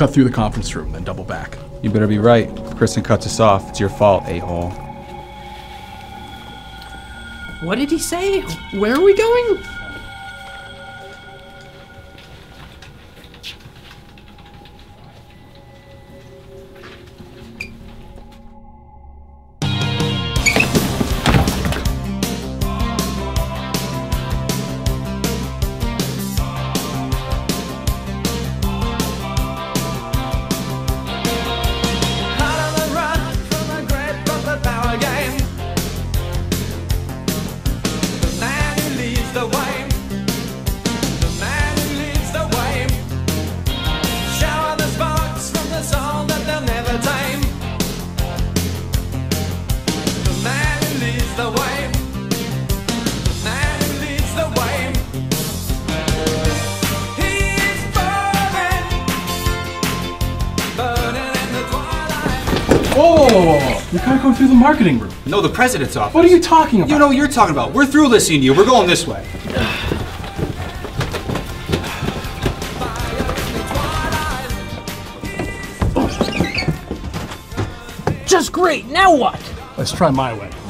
cut through the conference room, then double back. You better be right. If Kristen cuts us off, it's your fault, a-hole. What did he say? Where are we going? Whoa! You can't go through the marketing room. No, the president's office. What are you talking about? You know what you're talking about. We're through listening to you. We're going this way. Just great. Now what? Let's try my way.